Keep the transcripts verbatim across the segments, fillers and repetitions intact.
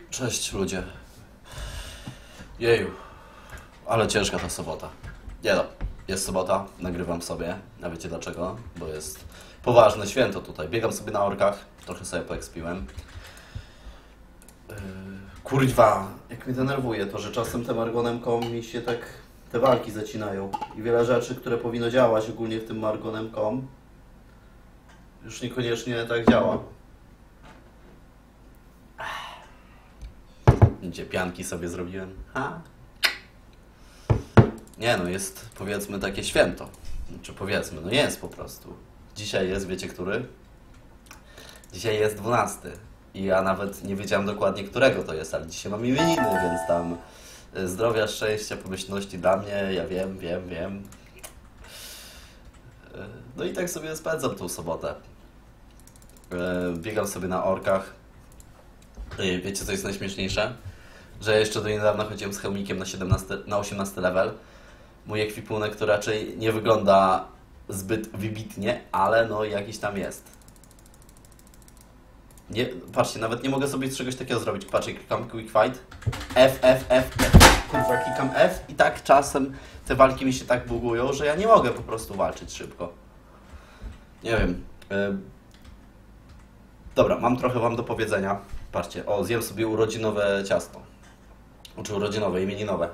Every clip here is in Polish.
Cześć ludzie. Jeju, ale ciężka ta sobota. Nie no, jest sobota, nagrywam sobie, a wiecie dlaczego? Bo jest poważne święto tutaj. Biegam sobie na orkach, trochę sobie poekspiłem. Yy, kurwa, jak mnie denerwuje to, że czasem tym Margonem.com mi się tak te walki zacinają. I wiele rzeczy, które powinno działać ogólnie w tym Margonem.com już niekoniecznie tak działa. Gdzie pianki sobie zrobiłem. Ha? Nie no, jest powiedzmy takie święto. Czy powiedzmy, no jest po prostu. Dzisiaj jest, wiecie który? Dzisiaj jest dwunasty. I ja nawet nie wiedziałem dokładnie, którego to jest, ale dzisiaj mam imieniny, więc tam zdrowia, szczęścia, pomyślności dla mnie. Ja wiem, wiem, wiem. No i tak sobie spędzam tą sobotę. Biegam sobie na orkach. Wiecie, co jest najśmieszniejsze? Że jeszcze do niedawna chodziłem z hełmikiem na, siedemnasty, na osiemnasty level. Mój ekwipunek to raczej nie wygląda zbyt wybitnie, ale no jakiś tam jest. Nie, patrzcie, nawet nie mogę sobie czegoś takiego zrobić. Patrzcie, klikam Quick Fight. F, F, F, F. Kurwa, klikam F i tak czasem te walki mi się tak bugują, że ja nie mogę po prostu walczyć szybko. Nie wiem. Yy... Dobra, mam trochę wam do powiedzenia. Patrzcie, o, zjem sobie urodzinowe ciasto. Znaczy urodzinowe, imieninowe.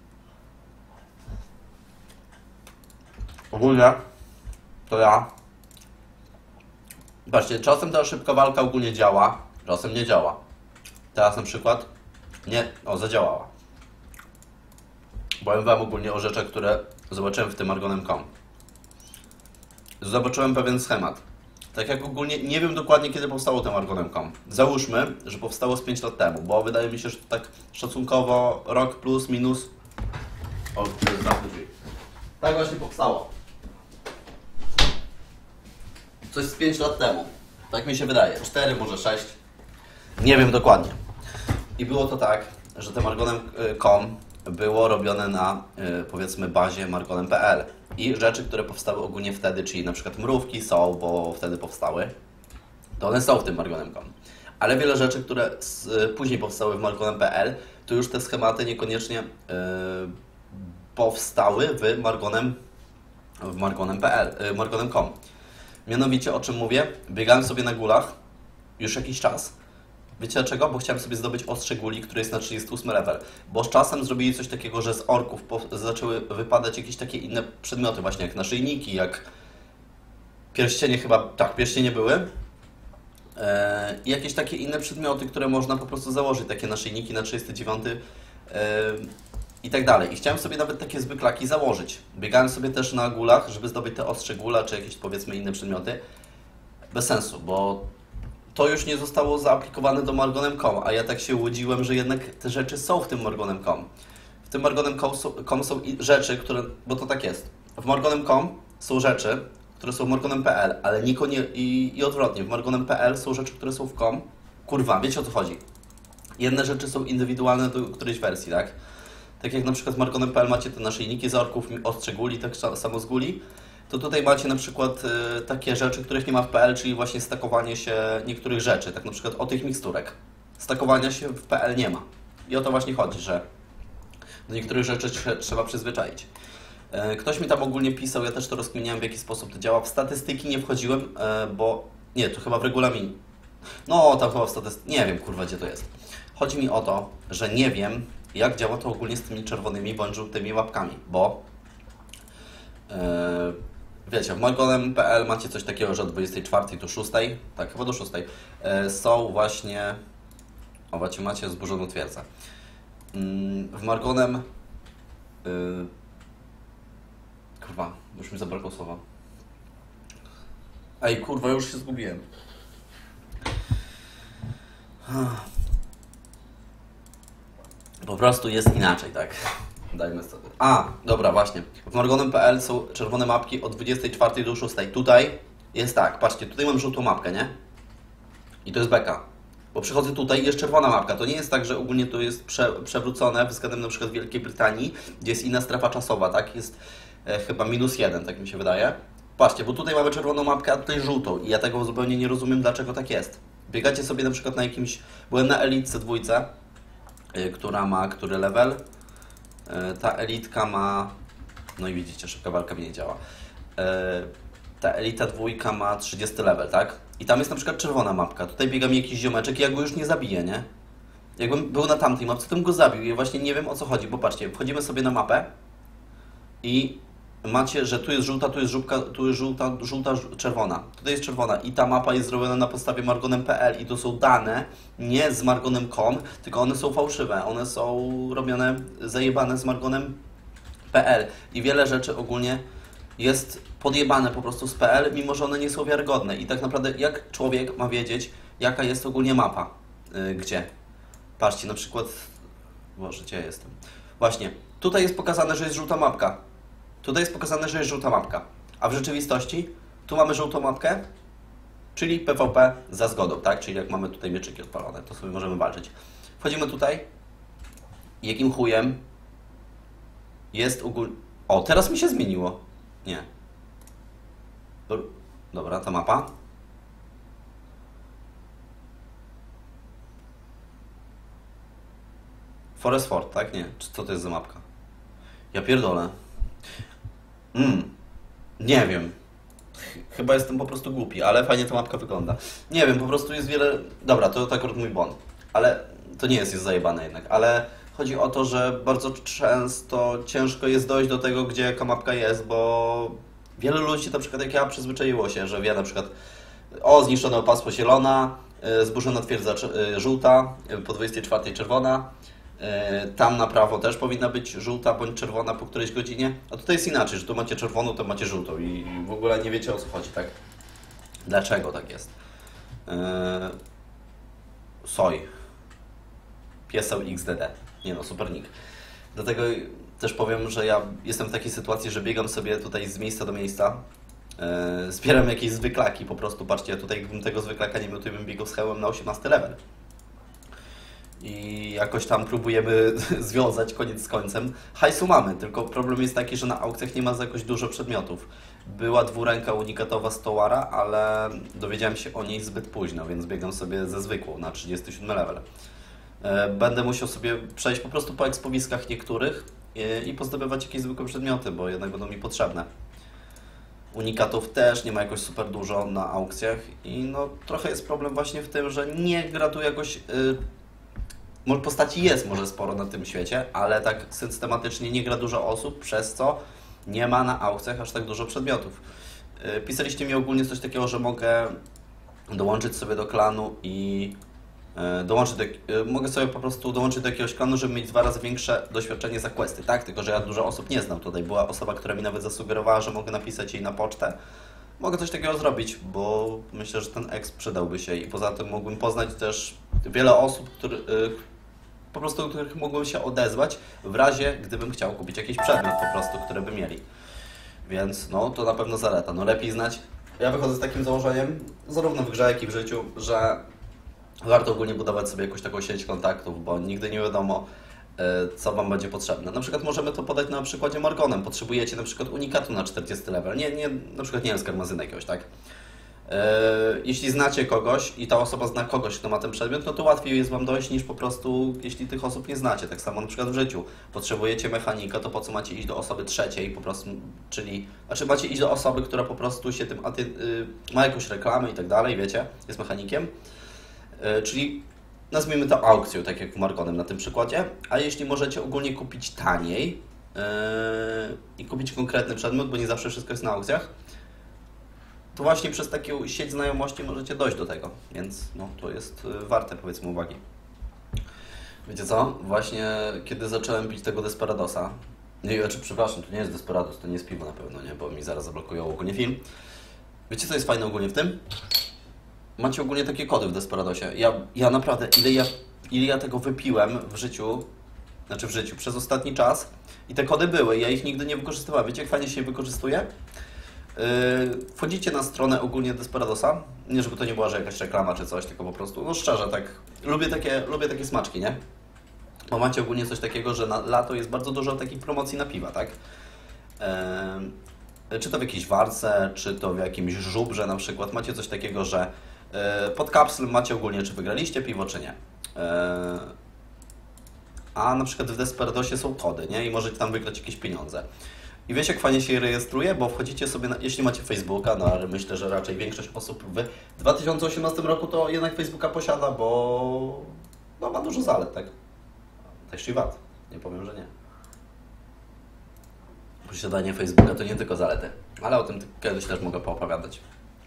Ogólnie to ja. Patrzcie, czasem ta szybka walka ogólnie działa, czasem nie działa. Teraz na przykład nie, o, zadziałała. Powiem wam ogólnie o rzeczach, które zobaczyłem w tym Margonem.com. Zobaczyłem pewien schemat. Tak jak ogólnie, nie wiem dokładnie kiedy powstało ten Margonem.com. Załóżmy, że powstało z pięć lat temu, bo wydaje mi się, że tak szacunkowo rok plus minus. O, to jest zamknę drzwi. Tak właśnie powstało. Coś z pięć lat temu. Tak mi się wydaje. cztery, może sześć. Nie wiem dokładnie. I było to tak, że ten Margonem.com było robione na, powiedzmy, bazie Margonem kropka p l. I rzeczy, które powstały ogólnie wtedy, czyli na przykład mrówki są, bo wtedy powstały, to one są w tym Margonem.com. Ale wiele rzeczy, które z, później powstały w Margonem kropka p l, to już te schematy niekoniecznie yy, powstały w Margonem w Margonem kropka p l, yy, Margonem kropka com. Mianowicie, o czym mówię? Biegałem sobie na gulach już jakiś czas. Wiecie dlaczego? Bo chciałem sobie zdobyć ostrze guli, które jest na trzydziesty ósmy level. Bo z czasem zrobili coś takiego, że z orków zaczęły wypadać jakieś takie inne przedmioty, właśnie jak naszyjniki, jak pierścienie chyba, tak, pierścienie były. Eee, I jakieś takie inne przedmioty, które można po prostu założyć, takie naszyjniki na trzydziesty dziewiąty eee, i tak dalej. I chciałem sobie nawet takie zwyklaki założyć. Biegałem sobie też na gulach, żeby zdobyć te ostrze gula, czy jakieś powiedzmy inne przedmioty. Bez sensu, bo to już nie zostało zaaplikowane do Margonem kropka com, a ja tak się łudziłem, że jednak te rzeczy są w tym Margonem kropka com. W tym Margonem kropka com są rzeczy, które, bo to tak jest. W Margonem kropka com są rzeczy, które są w Margonem kropka p l, ale niekonie, i, i odwrotnie. W Margonem kropka p l są rzeczy, które są w com. Kurwa, wiecie o co chodzi. Jedne rzeczy są indywidualne do którejś wersji, tak? Tak jak na przykład w Margonem kropka p l macie te naszyjniki z orków, ostrze guli, tak samo z guli. To tutaj macie na przykład y, takie rzeczy, których nie ma w P L, czyli właśnie stakowanie się niektórych rzeczy, tak na przykład o tych miksturek. Stakowania się w P L nie ma. I o to właśnie chodzi, że do niektórych rzeczy trze trzeba przyzwyczaić. Y, ktoś mi tam ogólnie pisał, ja też to rozkminiałem, w jaki sposób to działa. W statystyki nie wchodziłem, y, bo... Nie, to chyba w regulaminie. No, tam chyba w statystyki... Nie wiem, kurwa, gdzie to jest. Chodzi mi o to, że nie wiem, jak działa to ogólnie z tymi czerwonymi bądź żółtymi łapkami, bo... Yy, Wiecie, w Margonem kropka p l macie coś takiego, że od dwudziestej czwartej do szóstej, tak, chyba do szóstej, yy, są właśnie, o właśnie macie zburzoną twierdzę. Yy, w Margonem, yy, kurwa, już mi zabrakło słowa. Ej, kurwa, już się zgubiłem. Po prostu jest inaczej, tak. Dajmy sobie. A, dobra, właśnie. W Margonem kropka p l są czerwone mapki od dwudziestej czwartej do szóstej. Tutaj jest tak, patrzcie, tutaj mam żółtą mapkę, nie? I to jest beka. Bo przychodzę tutaj i jest czerwona mapka. To nie jest tak, że ogólnie to jest prze, przewrócone względem na przykład Wielkiej Brytanii, gdzie jest inna strefa czasowa, tak? Jest e, chyba minus jeden, tak mi się wydaje. Patrzcie, bo tutaj mamy czerwoną mapkę, a tutaj żółtą. I ja tego zupełnie nie rozumiem, dlaczego tak jest. Biegacie sobie na przykład na jakimś... Byłem na Elitce dwójce yy, która ma który level. Yy, ta elitka ma, no i widzicie, szybka walka mi nie działa. Yy, ta elita dwójka ma trzydziesty level, tak? I tam jest na przykład czerwona mapka. Tutaj biega mi jakiś ziomeczek i ja go już nie zabiję, nie? Jakbym był na tamtej mapce, to bym go zabił i właśnie nie wiem o co chodzi, bo patrzcie, wchodzimy sobie na mapę i macie, że tu jest żółta, tu jest żółtka, tu jest żółta, żółta, czerwona. Tutaj jest czerwona i ta mapa jest zrobiona na podstawie margonem kropka p l i to są dane nie z margonem kropka com, tylko one są fałszywe, one są robione, zajebane z margonem kropka p l i wiele rzeczy ogólnie jest podjebane po prostu z P L, mimo że one nie są wiarygodne. I tak naprawdę jak człowiek ma wiedzieć, jaka jest ogólnie mapa? Yy, gdzie? Patrzcie, na przykład... Boże, gdzie ja jestem? Właśnie, tutaj jest pokazane, że jest żółta mapka. Tutaj jest pokazane, że jest żółta mapka. A w rzeczywistości tu mamy żółtą mapkę, czyli P V P za zgodą, tak? Czyli jak mamy tutaj mieczyki odpalone, to sobie możemy walczyć. Wchodzimy tutaj. Jakim chujem jest ogólnie... O, teraz mi się zmieniło. Nie. Dobra, ta mapa. Forest Fort, tak? Nie. Co to jest za mapka? Ja pierdolę. Mm. Nie wiem. Chyba jestem po prostu głupi, ale fajnie ta mapka wygląda. Nie wiem, po prostu jest wiele... Dobra, to tak akurat mój błąd. Ale to nie jest, jest zajebane jednak. Ale chodzi o to, że bardzo często ciężko jest dojść do tego, gdzie jaka mapka jest, bo wielu ludzi, na przykład jak ja, przyzwyczaiło się, że wie na przykład o, zniszczone opasło zielona, zburzona twierdza żółta, po dwudziestej czwartej czerwona, tam na prawo też powinna być żółta bądź czerwona po którejś godzinie, a tutaj jest inaczej, że tu macie czerwoną, to macie żółtą i w ogóle nie wiecie o co chodzi, tak? Dlaczego tak jest? Eee... Soj. Pieseł X D D. Nie no, super nick. Dlatego też powiem, że ja jestem w takiej sytuacji, że biegam sobie tutaj z miejsca do miejsca, eee... zbieram jakieś zwyklaki, po prostu patrzcie, tutaj gdybym tego zwyklaka nie miał, to bym biegał z hełmem na osiemnasty level. I jakoś tam próbujemy związać koniec z końcem. Hajsu mamy, tylko problem jest taki, że na aukcjach nie ma za jakoś dużo przedmiotów. Była dwuręka unikatowa z Towara, ale dowiedziałem się o niej zbyt późno, więc biegam sobie ze zwykłą na trzydziesty siódmy level. Będę musiał sobie przejść po prostu po ekspowiskach niektórych i pozdobywać jakieś zwykłe przedmioty, bo jednak będą mi potrzebne. Unikatów też nie ma jakoś super dużo na aukcjach i no trochę jest problem właśnie w tym, że nie gra tu jakoś... Yy, postaci jest może sporo na tym świecie, ale tak systematycznie nie gra dużo osób, przez co nie ma na aukcjach aż tak dużo przedmiotów. Yy, pisaliście mi ogólnie coś takiego, że mogę dołączyć sobie do klanu i yy, dołączyć do, yy, mogę sobie po prostu dołączyć do jakiegoś klanu, żeby mieć dwa razy większe doświadczenie za questy, tak? Tylko że ja dużo osób nie znam. Tutaj była osoba, która mi nawet zasugerowała, że mogę napisać jej na pocztę. Mogę coś takiego zrobić, bo myślę, że ten exp przydałby się i poza tym mógłbym poznać też wiele osób, które, yy, po prostu do których mógłbym się odezwać w razie, gdybym chciał kupić jakiś przedmiot po prostu, który by mieli. Więc no, to na pewno zaleta. No lepiej znać. Ja wychodzę z takim założeniem, zarówno w grze, jak i w życiu, że warto ogólnie budować sobie jakąś taką sieć kontaktów, bo nigdy nie wiadomo, co Wam będzie potrzebne. Na przykład możemy to podać na przykładzie Margonem. Potrzebujecie na przykład unikatu na czterdziesty level. Nie, nie, na przykład nie wiem, z karmazynu jakiegoś, tak? Jeśli znacie kogoś i ta osoba zna kogoś, kto ma ten przedmiot, no to łatwiej jest Wam dojść niż po prostu, jeśli tych osób nie znacie. Tak samo na przykład w życiu. Potrzebujecie mechanika, to po co macie iść do osoby trzeciej po prostu, czyli, znaczy macie iść do osoby, która po prostu się tym, aty, yy, ma jakąś reklamę i tak dalej, wiecie, jest mechanikiem. Yy, czyli nazwijmy to aukcją, tak jak w Margonem na tym przykładzie, a jeśli możecie ogólnie kupić taniej yy, i kupić konkretny przedmiot, bo nie zawsze wszystko jest na aukcjach, to właśnie przez taką sieć znajomości możecie dojść do tego, więc no, to jest warte, powiedzmy, uwagi. Wiecie co? Właśnie kiedy zacząłem pić tego Desperadosa, nie, znaczy, przepraszam, to nie jest Desperados, to nie jest piwo na pewno, nie, bo mi zaraz zablokują ogólnie film. Wiecie co jest fajne ogólnie w tym? Macie ogólnie takie kody w Desperadosie. Ja, ja naprawdę, ile ja, ile ja tego wypiłem w życiu, znaczy w życiu, przez ostatni czas i te kody były, ja ich nigdy nie wykorzystywałem. Wiecie, jak fajnie się je wykorzystuje? Yy, wchodzicie na stronę ogólnie Desperadosa, nie żeby to nie była, że jakaś reklama czy coś, tylko po prostu, no szczerze, tak, lubię takie, lubię takie smaczki, nie? Bo macie ogólnie coś takiego, że na lato jest bardzo dużo takich promocji na piwa, tak? Yy, czy to w jakiejś warce, czy to w jakimś żubrze na przykład, macie coś takiego, że yy, pod kapsel macie ogólnie, czy wygraliście piwo, czy nie. Yy, a na przykład w Desperadosie są kody, nie? I możecie tam wygrać jakieś pieniądze. I wiecie, jak fajnie się rejestruje, bo wchodzicie sobie, na, jeśli macie Facebooka, no ale myślę, że raczej większość osób w dwa tysiące osiemnastym roku to jednak Facebooka posiada, bo no, ma dużo zalet, tak? Też i wad, nie powiem, że nie. Posiadanie Facebooka to nie tylko zalety, ale o tym kiedyś też mogę poopowiadać.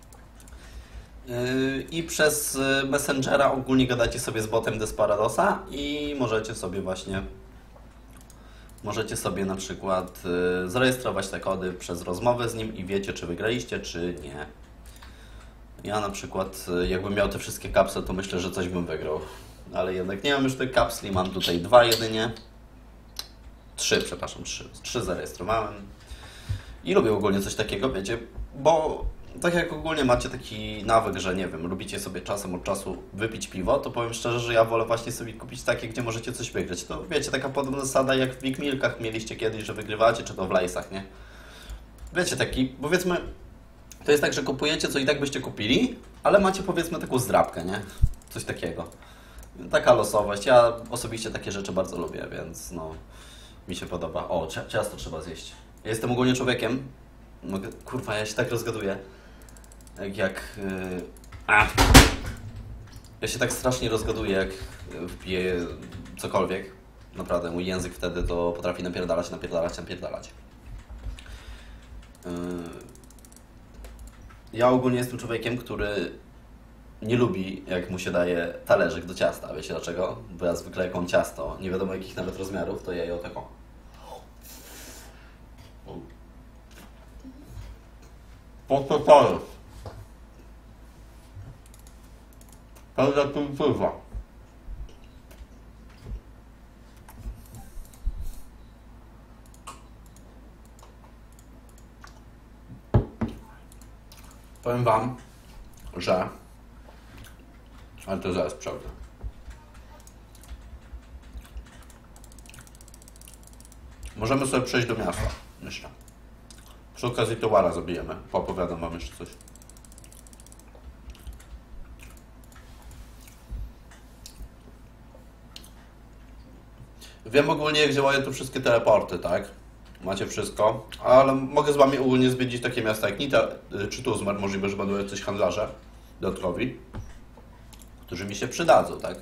Yy, I przez Messengera ogólnie gadacie sobie z botem Desperadosa i możecie sobie właśnie Możecie sobie na przykład y, zarejestrować te kody przez rozmowę z nim i wiecie, czy wygraliście, czy nie. Ja na przykład, y, jakbym miał te wszystkie kapsle, to myślę, że coś bym wygrał. Ale jednak nie mam już tych kapsli, mam tutaj dwa jedynie. Trzy, przepraszam, trzy. Trzy zarejestrowałem. I lubię ogólnie coś takiego, wiecie, bo tak jak ogólnie macie taki nawyk, że nie wiem, lubicie sobie czasem od czasu wypić piwo, to powiem szczerze, że ja wolę właśnie sobie kupić takie, gdzie możecie coś wygrać. To wiecie, taka podobna zasada jak w Big Milkach mieliście kiedyś, że wygrywacie, czy to w Lejsach, nie? Wiecie, taki, powiedzmy, to jest tak, że kupujecie, co i tak byście kupili, ale macie powiedzmy taką zdrabkę, nie? Coś takiego. Taka losowość. Ja osobiście takie rzeczy bardzo lubię, więc no, mi się podoba. O, ciasto trzeba zjeść. Ja jestem ogólnie człowiekiem, no, kurwa, ja się tak rozgaduję. Jak, jak yy... A! Ja się tak strasznie rozgaduję, jak wpiję cokolwiek. Naprawdę, mój język wtedy to potrafi napierdalać, napierdalać, napierdalać. Yy... Ja ogólnie jestem człowiekiem, który nie lubi, jak mu się daje talerzyk do ciasta. Wiecie dlaczego? Bo ja zwykle jak mam ciasto, nie wiadomo jakich nawet rozmiarów, to ja je o taką. Po co to jest? Prawda tu pływa. Powiem Wam, że... Ale to zaraz przejdę. Możemy sobie przejść do miasta, myślę. Przy okazji towara zabijemy. Poopowiadam Wam jeszcze coś. Wiem ogólnie, jak działają tu wszystkie teleporty, tak? Macie wszystko, ale mogę z Wami ogólnie zwiedzić takie miasta jak Nita czy Tuzmar. Możliwe, że będą jacyś handlarze dodatkowi, którzy mi się przydadzą, tak?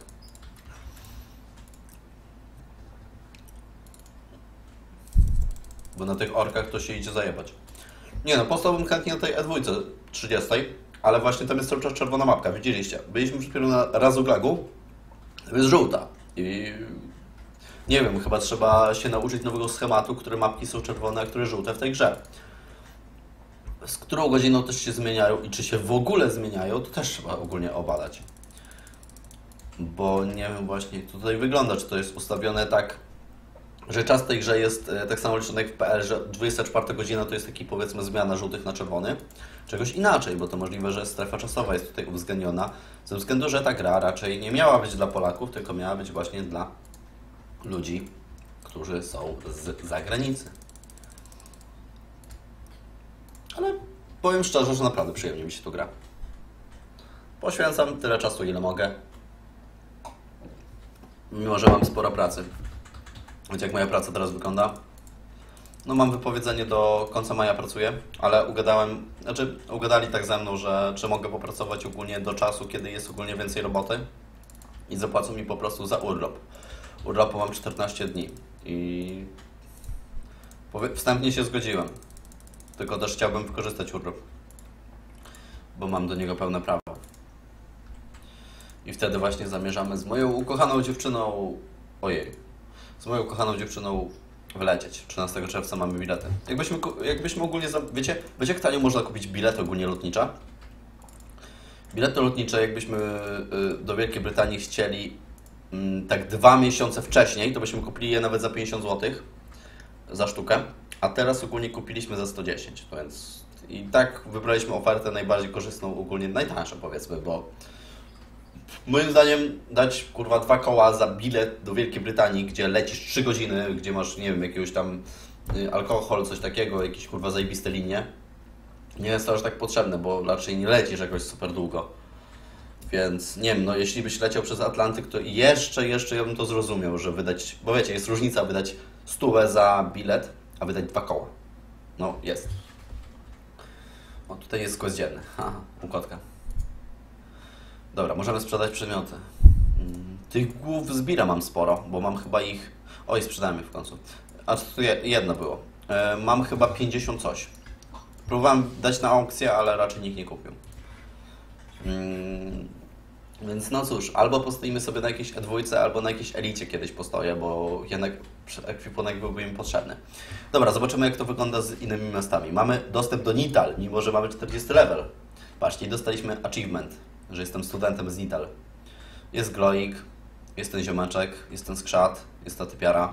Bo na tych orkach to się idzie zajebać. Nie no, postałbym chętnie na tej E dwa trzydziestej, ale właśnie tam jest cały czas czerwona mapka, widzieliście. Byliśmy przed chwilą na Razuglagu, to jest żółta i nie wiem, chyba trzeba się nauczyć nowego schematu, które mapki są czerwone, a które żółte w tej grze. Z którą godziną też się zmieniają i czy się w ogóle zmieniają, to też trzeba ogólnie obadać. Bo nie wiem właśnie, jak to tutaj wygląda, czy to jest ustawione tak, że czas w tej grze jest tak samo liczony jak w P L, że dwudziesta czwarta godzina to jest taki powiedzmy zmiana żółtych na czerwony. Czegoś inaczej, bo to możliwe, że strefa czasowa jest tutaj uwzględniona, ze względu, że ta gra raczej nie miała być dla Polaków, tylko miała być właśnie dla ludzi, którzy są z zagranicy. Ale powiem szczerze, że naprawdę przyjemnie mi się tu gra. Poświęcam tyle czasu, ile mogę. Mimo, że mam sporo pracy. Wiecie, jak moja praca teraz wygląda? No mam wypowiedzenie do końca maja pracuję, ale ugadałem, znaczy ugadali tak ze mną, że czy mogę popracować ogólnie do czasu, kiedy jest ogólnie więcej roboty i zapłacą mi po prostu za urlop. Urlopu mam czternaście dni i wstępnie się zgodziłem, tylko też chciałbym wykorzystać urlop, bo mam do niego pełne prawo. I wtedy właśnie zamierzamy z moją ukochaną dziewczyną, ojej, z moją ukochaną dziewczyną wylecieć. trzynastego czerwca mamy bilety. Jakbyśmy, jakbyśmy ogólnie, wiecie, wiecie jak tanio można kupić bilety ogólnie lotnicze? Bilety lotnicze, jakbyśmy do Wielkiej Brytanii chcieli tak dwa miesiące wcześniej, to byśmy kupili je nawet za pięćdziesiąt złotych za sztukę, a teraz ogólnie kupiliśmy za sto dziesięć, więc i tak wybraliśmy ofertę najbardziej korzystną, ogólnie najtańszą powiedzmy, bo moim zdaniem dać kurwa dwa koła za bilet do Wielkiej Brytanii, gdzie lecisz trzy godziny, gdzie masz, nie wiem, jakiegoś tam alkohol, coś takiego, jakieś kurwa zajebiste linie, nie jest to aż tak potrzebne, bo raczej nie lecisz jakoś super długo. Więc nie wiem, no jeśli byś leciał przez Atlantyk, to jeszcze, jeszcze ja bym to zrozumiał, że wydać, bo wiecie, jest różnica wydać stówę za bilet, a wydać dwa koła. No, jest. O, tutaj jest gość dzienny. Haha, u kotka. Dobra, możemy sprzedać przedmioty. Mm, Tych głów zbira mam sporo, bo mam chyba ich... Oj, sprzedałem je w końcu. A tu je- jedno było. E, mam chyba pięćdziesiąt coś. Próbowałem dać na aukcję, ale raczej nikt nie kupił. Mm, Więc no cóż, albo postoimy sobie na jakiejś E dwa, albo na jakiejś Elicie kiedyś postoję, bo jednak ekwipunek byłby im potrzebny. Dobra, zobaczymy jak to wygląda z innymi miastami. Mamy dostęp do Nital, mimo że mamy czterdziesty level. Patrzcie, dostaliśmy achievement, że jestem studentem z Nital. Jest Gloik, jest ten ziomeczek, jest ten skrzat, jest ta typiara.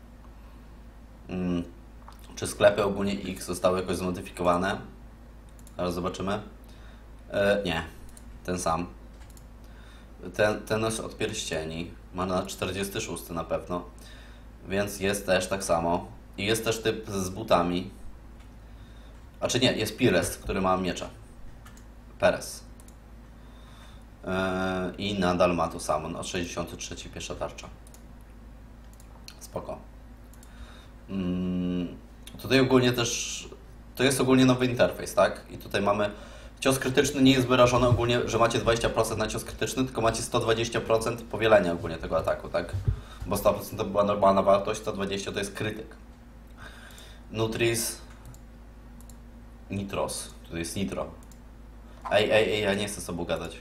Hmm. Czy sklepy ogólnie ich zostały jakoś zmodyfikowane? Zaraz zobaczymy. E, nie, ten sam. Ten, ten jest od pierścieni. Ma na czterdziesty szósty na pewno. Więc jest też tak samo. I jest też typ z butami. A czy nie, jest Pires, który ma miecze. Perez. Yy, I nadal ma to samo. Na sześćdziesiąty trzeci pierwsza tarcza. Spoko. Yy, tutaj ogólnie też... To jest ogólnie nowy interfejs, tak? I tutaj mamy... Cios krytyczny nie jest wyrażony ogólnie, że macie dwadzieścia procent na cios krytyczny, tylko macie sto dwadzieścia procent powielenia ogólnie tego ataku, tak? Bo sto procent to była normalna wartość, sto dwadzieścia to jest krytyk. Nutris... Nitros. Tu jest nitro. Ej, ej, ej, ja nie chcę z sobą gadać.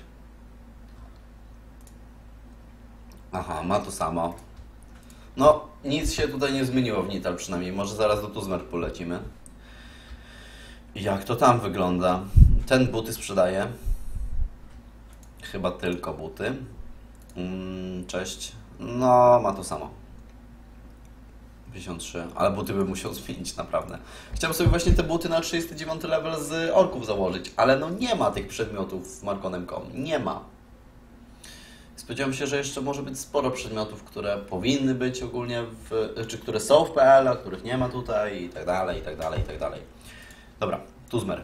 Aha, ma to samo. No, nic się tutaj nie zmieniło w Nital przynajmniej. Może zaraz do Tuzmer polecimy. Jak to tam wygląda? Ten buty sprzedaje. Chyba tylko buty. Mm, cześć. No, ma to samo. pięćdziesiąt trzy, ale buty bym musiał zmienić naprawdę. Chciałem sobie właśnie te buty na trzydziesty dziewiąty level z orków założyć, ale no nie ma tych przedmiotów w Marconem kropka com. Nie ma. Spodziewałem się, że jeszcze może być sporo przedmiotów, które powinny być ogólnie w... czy które są w P L, a których nie ma tutaj i tak dalej, i tak dalej, i tak dalej. Dobra, Tuzmer.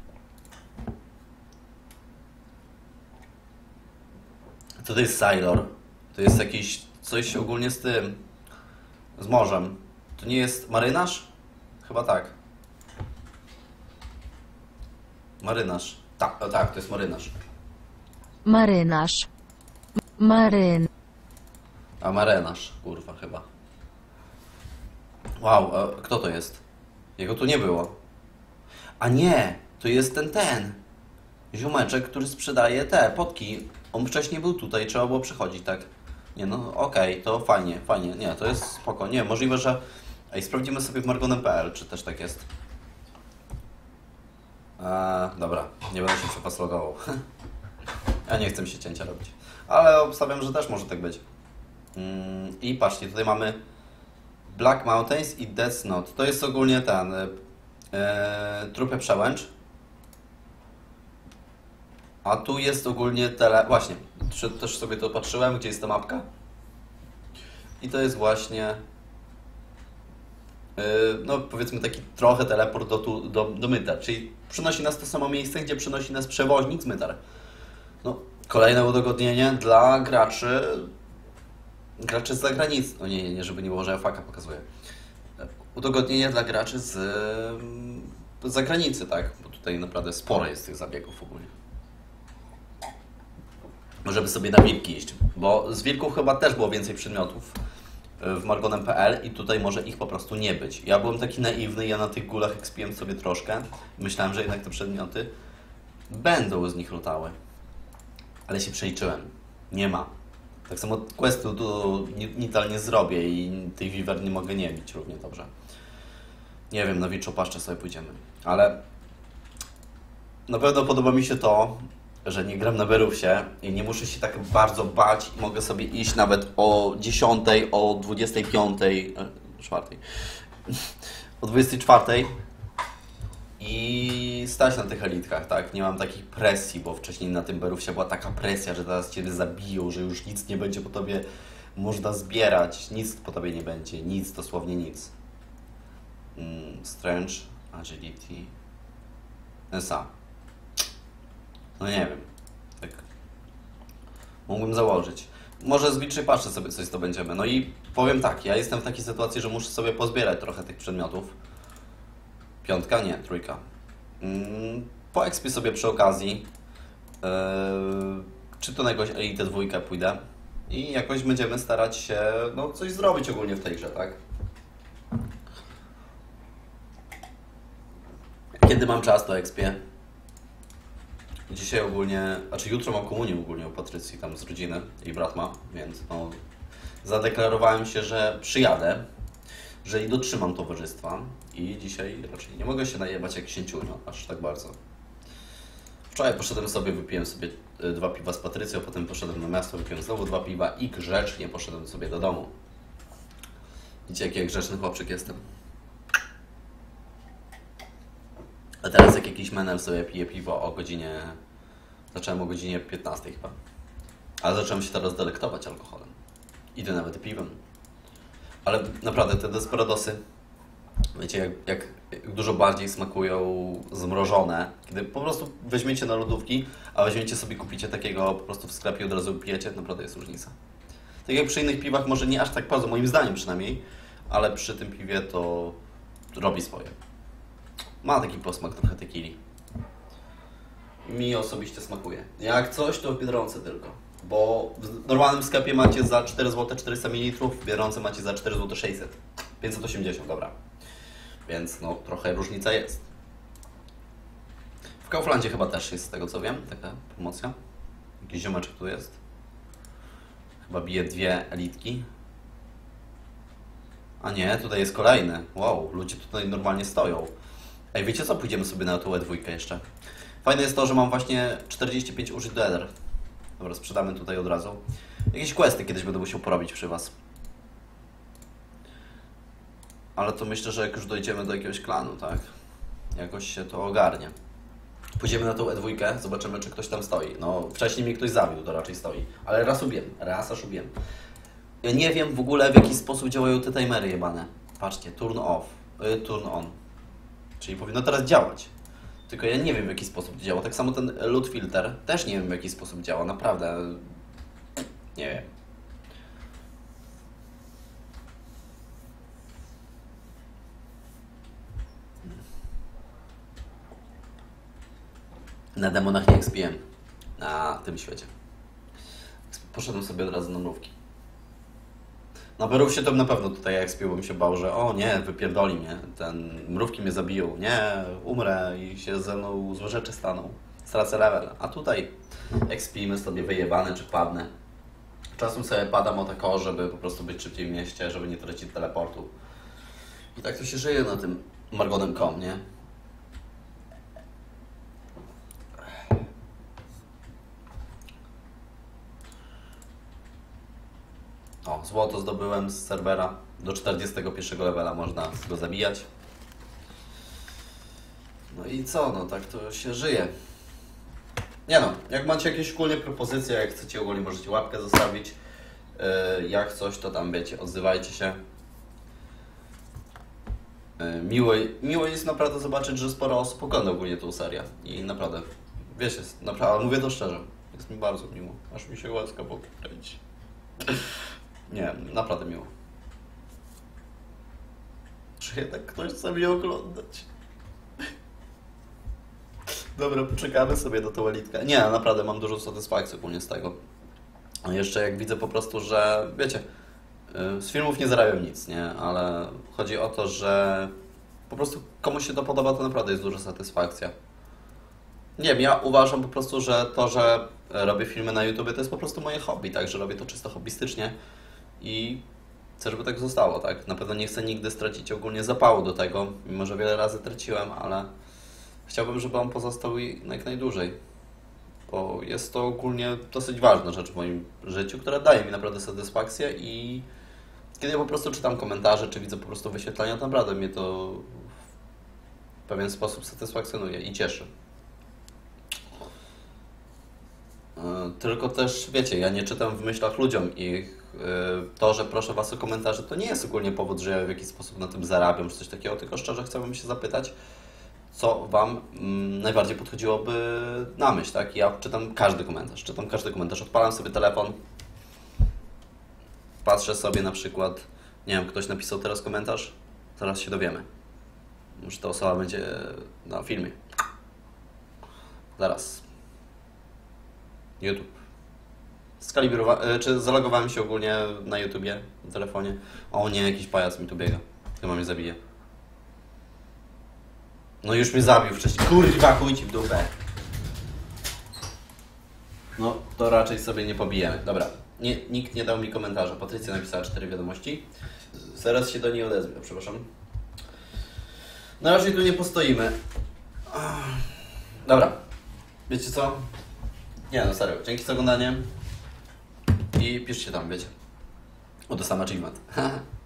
Co to jest Sailor? To jest jakiś coś ogólnie z tym, z morzem. To nie jest marynarz? Chyba tak. Marynarz. Tak, o tak, to jest marynarz. Marynarz. Maryn. A marynarz, kurwa, chyba. Wow, a kto to jest? Jego tu nie było. A nie, to jest ten, ten. Ziomeczek, który sprzedaje te potki. On wcześniej był tutaj, trzeba było przychodzić, tak? Nie no, okej, okay, to fajnie, fajnie. Nie, to jest spoko. Nie, możliwe, że... Ej, sprawdzimy sobie w margonem kropka p l, czy też tak jest. Eee, dobra, nie będę się przepaslogował. Ja nie chcę mi się cięcia robić. Ale obstawiam, że też może tak być. Mm, I patrzcie, tutaj mamy Black Mountains i Death's Knot. To jest ogólnie ten... Yy, trupy przełęcz. A tu jest ogólnie tele... Właśnie, też sobie to patrzyłem, gdzie jest ta mapka. I to jest właśnie... Yy, no powiedzmy taki trochę teleport do, tu, do, do Mytar. Czyli przynosi nas to samo miejsce, gdzie przynosi nas przewoźnik z Mytar. No, kolejne udogodnienie dla graczy... Graczy z zagranicy. No nie, nie, nie, żeby nie było, że ja faka pokazuję. Udogodnienie dla graczy z, z zagranicy, tak? Bo tutaj naprawdę sporo jest tych zabiegów ogólnie. Możemy sobie na wilki iść, bo z wilków chyba też było więcej przedmiotów w margonem kropka p l i tutaj może ich po prostu nie być. Ja byłem taki naiwny, ja na tych gulach ekspiłem sobie troszkę. Myślałem, że jednak te przedmioty będą z nich lutały. Ale się przeliczyłem. Nie ma. Tak samo questu tu Nital nie zrobię i tej Wiwer nie mogę nie bić równie dobrze. Nie wiem, na Wilczopaszczę sobie pójdziemy. Ale na pewno podoba mi się to, że nie gram na Berufsie i nie muszę się tak bardzo bać i mogę sobie iść nawet o dziesiątej, o dwudziestej piątej, czwartej, o dwudziestej czwartej i stać na tych elitkach, tak? Nie mam takiej presji, bo wcześniej na tym Berufsie była taka presja, że teraz Ciebie zabiją, że już nic nie będzie po Tobie można zbierać, nic po Tobie nie będzie, nic, dosłownie nic. Mm, Strange, Agility, S A. No nie wiem, tak Mógłbym założyć. Może z Witcher patrzę sobie coś zdobędziemy. No i powiem tak, ja jestem w takiej sytuacji, że muszę sobie pozbierać trochę tych przedmiotów. Piątka? Nie, trójka. Mm, poekspię sobie przy okazji. Yy, czy to na jakąś Elite dwójkę pójdę. I jakoś będziemy starać się no, coś zrobić ogólnie w tej grze, tak? Kiedy mam czas, to ekspię. Dzisiaj ogólnie, znaczy jutro mam komunię ogólnie u Patrycji tam z rodziny, jej brat ma, więc no, zadeklarowałem się, że przyjadę, że i dotrzymam towarzystwa i dzisiaj raczej nie mogę się najebać jak księciunio, aż tak bardzo. Wczoraj poszedłem sobie, wypiłem sobie dwa piwa z Patrycją, potem poszedłem na miasto, wypiłem znowu dwa piwa i grzecznie poszedłem sobie do domu. Widzicie, jaki grzeczny chłopczyk jestem. A teraz jak jakiś menel sobie pije piwo o godzinie... Zacząłem o godzinie piętnastej chyba. Ale zacząłem się teraz delektować alkoholem. Idę nawet piwem. Ale naprawdę te Desperadosy, wiecie, jak, jak, jak dużo bardziej smakują zmrożone. Kiedy po prostu weźmiecie na lodówki, a weźmiecie sobie, kupicie takiego po prostu w sklepie i od razu pijecie, naprawdę jest różnica. Tak jak przy innych piwach, może nie aż tak bardzo, moim zdaniem przynajmniej, ale przy tym piwie to robi swoje. Ma taki posmak trochę tequili. Mi osobiście smakuje. Jak coś, to w Biedronce tylko. Bo w normalnym sklepie macie za cztery złote czterysta mililitrów, w Biedronce macie za cztery złote sześćset. pięćset osiemdziesiąt, dobra. Więc no, trochę różnica jest. W Kauflandzie chyba też jest, z tego co wiem, taka promocja. Jakiś ziomeczek tu jest. Chyba bije dwie elitki. A nie, tutaj jest kolejny. Wow, ludzie tutaj normalnie stoją. Ej, wiecie co? Pójdziemy sobie na tą E dwa jeszcze. Fajne jest to, że mam właśnie czterdzieści pięć użyć do Eder. Dobra, sprzedamy tutaj od razu. Jakieś questy kiedyś będę musiał porobić przy Was. Ale to myślę, że jak już dojdziemy do jakiegoś klanu, tak? Jakoś się to ogarnie. Pójdziemy na tą E dwa, zobaczymy, czy ktoś tam stoi. No, wcześniej mnie ktoś zawiódł, to raczej stoi. Ale raz ubiem, raz aż ubiem. Ja nie wiem w ogóle, w jaki sposób działają te timery jebane. Patrzcie, turn off, y, turn on. Czyli powinno teraz działać. Tylko ja nie wiem, w jaki sposób to działa. Tak samo ten loot filter też nie wiem, w jaki sposób działa. Naprawdę. Nie wiem. Na demonach nie ekspiłem. Na tym świecie. Poszedłem sobie od razu na mrówki. Na Berówsie to na pewno tutaj ekspił, bym się bał, że o nie, wypierdoli mnie, ten mrówki mnie zabiją, nie, umrę i się ze mną złe rzeczy staną, stracę level. A tutaj ekspimy sobie wyjebane czy padnę. Czasem sobie padam o tako, żeby po prostu być szybciej w mieście, żeby nie tracić teleportu. I tak to się żyje na tym margonem kropka com, nie? O, złoto zdobyłem z serwera. Do czterdziestego pierwszego levela można go zabijać. No i co? No tak to się żyje. Nie no, jak macie jakieś ogólnie propozycje, jak chcecie ogólnie możecie łapkę zostawić. Yy, jak coś, to tam wiecie, odzywajcie się. Yy, miło, miło jest naprawdę zobaczyć, że sporo osób ogląda ogólnie tą serię. I naprawdę, wiecie, naprawdę, mówię to szczerze. Jest mi bardzo miło. Aż mi się łaska pokręci. Nie, naprawdę miło. Czy jednak ktoś chce mnie oglądać? Dobra, poczekamy sobie do tą elitkę. Nie, naprawdę mam dużo satysfakcji ogólnie z tego. A jeszcze jak widzę po prostu, że wiecie, z filmów nie zarabiam nic, nie? Ale chodzi o to, że po prostu komuś się to podoba, to naprawdę jest duża satysfakcja. Nie wiem, ja uważam po prostu, że to, że robię filmy na YouTube, to jest po prostu moje hobby, tak? Że robię to czysto hobbystycznie i chcę, żeby tak zostało, tak? Na pewno nie chcę nigdy stracić ogólnie zapału do tego, mimo że wiele razy traciłem, ale chciałbym, żeby on pozostał jak najdłużej, bo jest to ogólnie dosyć ważna rzecz w moim życiu, która daje mi naprawdę satysfakcję i kiedy ja po prostu czytam komentarze, czy widzę po prostu wyświetlenia, to naprawdę mnie to w pewien sposób satysfakcjonuje i cieszy. Tylko też, wiecie, ja nie czytam w myślach ludziom i to, że proszę Was o komentarze, to nie jest ogólnie powód, że ja w jakiś sposób na tym zarabiam, czy coś takiego, tylko szczerze chciałbym się zapytać, co Wam mm, najbardziej podchodziłoby na myśl, tak? Ja czytam każdy komentarz, czytam każdy komentarz, odpalam sobie telefon, patrzę sobie na przykład, nie wiem, ktoś napisał teraz komentarz, zaraz się dowiemy. Może ta osoba będzie na filmie. Zaraz. YouTube. Skalibrowa- czy zalogowałem się ogólnie na YouTubie, w telefonie. O nie, jakiś pajac mi tu biega. Chyba mnie zabije. No już mnie zabił wcześniej. Kurwa, chuj ci w dupę. No, to raczej sobie nie pobijemy. Dobra. Nie, nikt nie dał mi komentarza. Patrycja napisała cztery wiadomości. Zaraz się do niej odezwę, przepraszam. Na razie tu nie postoimy. Dobra. Wiecie co? Nie no, serio. Dzięki za oglądanie. I piszcie tam, wiecie. O, to sam achievement.